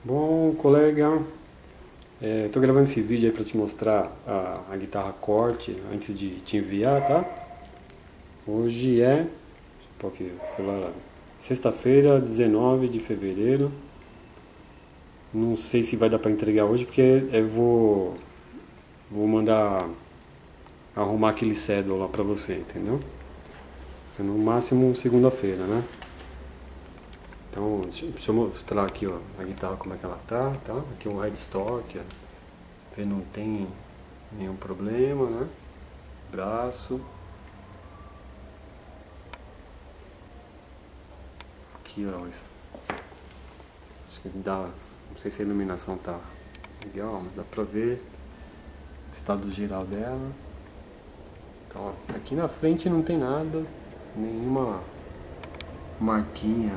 Bom, colega, tô gravando esse vídeo aí pra te mostrar a guitarra corte antes de te enviar, tá? Hoje é, pô, aqui, celular, sexta-feira, 19 de fevereiro. Não sei se vai dar pra entregar hoje porque eu vou mandar arrumar aquele cédula lá pra você, entendeu? No máximo segunda-feira, né? Então, deixa eu mostrar aqui, ó, a guitarra como é que ela tá? Aqui um headstock, ó. Não tem nenhum problema, né? Braço. Aqui, ó, acho que dá, não sei se a iluminação tá legal, mas dá pra ver o estado geral dela. Então, ó, aqui na frente não tem nada, nenhuma marquinha,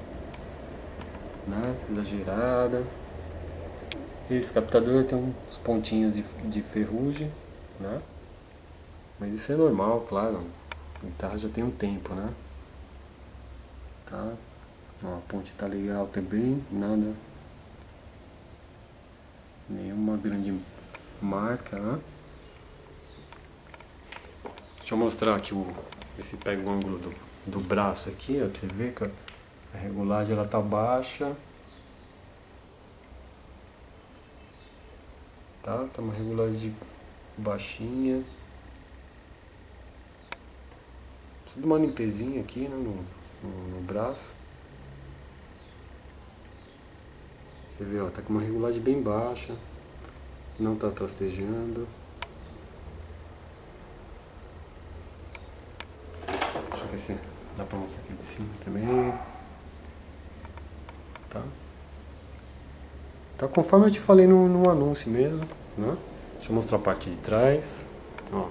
né, exagerada. Esse captador tem uns pontinhos de ferrugem, né? Mas isso é normal, claro. A guitarra já tem um tempo, né? Tá? Ó, a ponte tá legal também, nada, nenhuma grande marca, né? Deixa eu mostrar aqui ver se pega o ângulo do braço aqui, ó, pra você ver que a regulagem ela tá baixa. Tá uma regulagem baixinha. Precisa de uma limpezinha aqui, né, no braço. Você vê, ó, tá com uma regulagem bem baixa. Não tá trastejando. Deixa eu ver se dá pra mostrar aqui de cima também. Tá conforme eu te falei no anúncio mesmo, né? Deixa eu mostrar a parte de trás. Ó,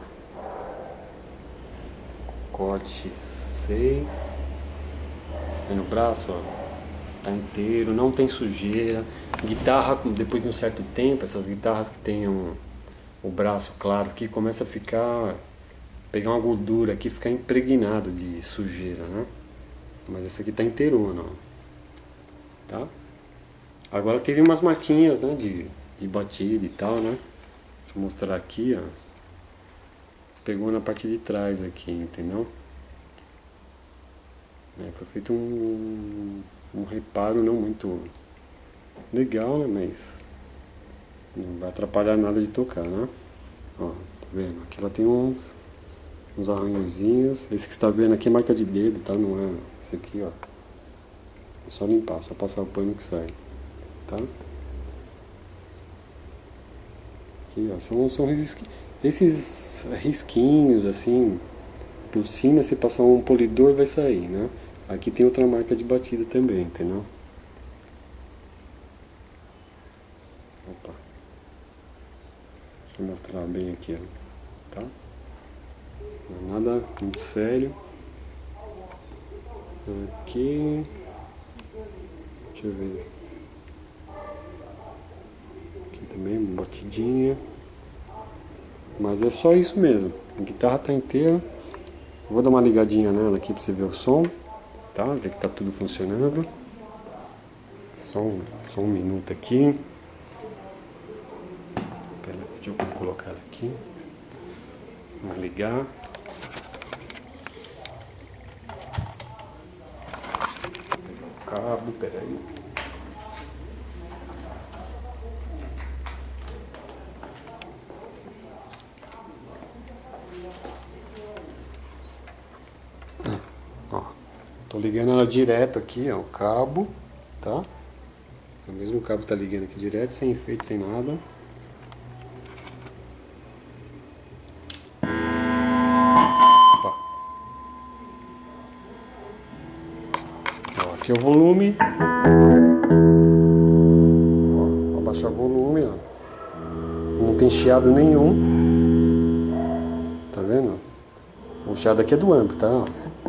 corte 6. Aí no braço, ó, tá inteiro, não tem sujeira. Guitarra, depois de um certo tempo, essas guitarras que tem o braço claro aqui, começa a pegar uma gordura aqui, ficar impregnado de sujeira, né? Mas essa aqui tá inteirona, ó. Tá? Agora teve umas marquinhas, né, de batida e tal, né? Deixa eu mostrar aqui, ó. Pegou na parte de trás aqui, entendeu? Foi feito um reparo não muito legal, né, mas não vai atrapalhar nada de tocar, né? Ó, tá vendo? Aqui ela tem uns arranhõezinhos. Esse que você tá vendo aqui é marca de dedo, tá? Não é esse aqui, ó. É só limpar, só passar o pano que sai. Tá? Aqui, ó, são esses risquinhos assim por cima. Se passar um polidor vai sair, né? Aqui tem outra marca de batida também, entendeu? Opa, deixa eu mostrar bem aqui, ó. Tá? Não é nada muito sério. Aqui, deixa eu ver. Também uma batidinha, mas é só isso mesmo. A guitarra tá inteira. Vou dar uma ligadinha nela aqui pra você ver o som, tá? Ver que tá tudo funcionando. Só um minuto aqui. Pera, deixa eu colocar ela aqui. Vamos ligar. Vou pegar o cabo, peraí. Ó, tô ligando ela direto aqui, ó, o cabo, tá? O mesmo cabo tá ligando aqui direto, sem efeito, sem nada. Opa. Ó, aqui é o volume. Ó, vou abaixar o volume, ó. Não tem chiado nenhum. Tá vendo? O chiado aqui é do amp, tá? Ó.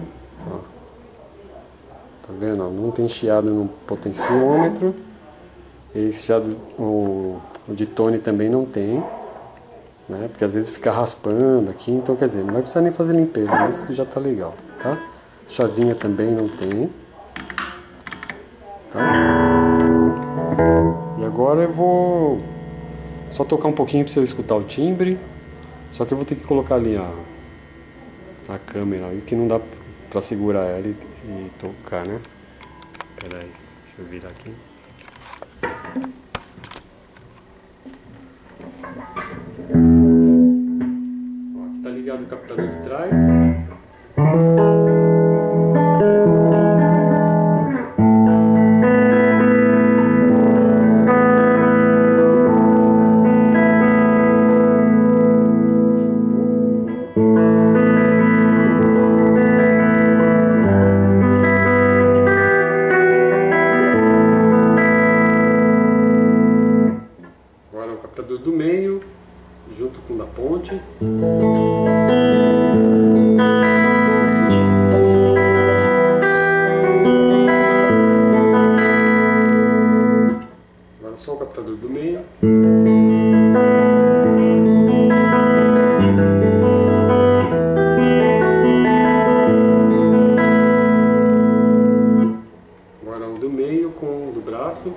Tá vendo? Não tem chiado no potenciômetro. Esse chiado, o de tone também não tem, né? Porque às vezes fica raspando aqui, então quer dizer, não vai precisar nem fazer limpeza, mas isso já tá legal, tá? Chavinha também não tem, tá? Agora eu vou só tocar um pouquinho para você escutar o timbre. Só que eu vou ter que colocar ali a câmera aí, que não dá pra segurar ela e tocar, né? Pera aí, deixa eu virar aqui. Ó, aqui tá ligado o captador de trás. Agora o captador do meio, junto com o da ponte. Agora só o captador do meio. Agora o do meio com o do braço.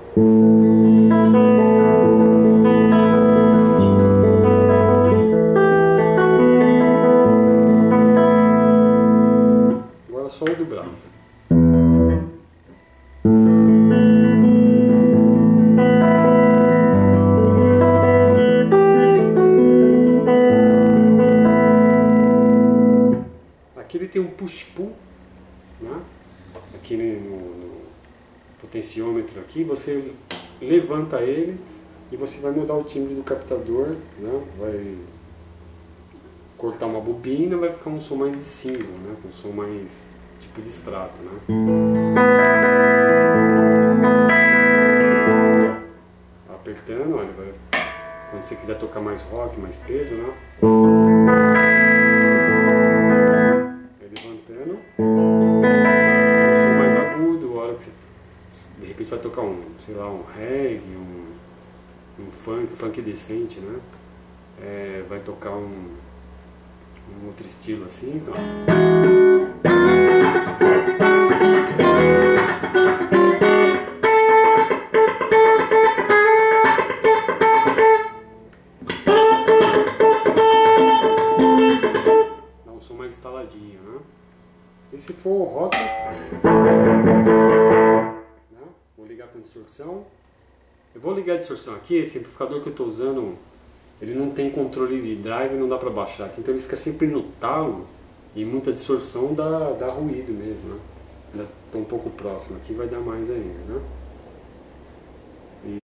Agora só o do braço. Aqui ele tem um push-pull, né? Aqui no potenciômetro aqui, você levanta ele e você vai mudar o timbre do captador, né? Vai cortar uma bobina, vai ficar um som mais de single, né? Um som mais tipo de extrato, né? Apertando, olha, quando você quiser tocar mais rock, mais peso, né? Levantando, um som mais agudo, a hora que você de repente vai tocar sei lá, um reggae, um funk decente, né? Vai tocar um outro estilo assim, então. Dá um som mais instaladinho, né? E se for o rock, né? Vou ligar com distorção. Eu vou ligar a distorção aqui, esse amplificador que eu estou usando, ele não tem controle de drive, não dá para baixar aqui, então ele fica sempre no talo e muita distorção dá ruído mesmo, né? Estou um pouco próximo aqui, vai dar mais ainda, né?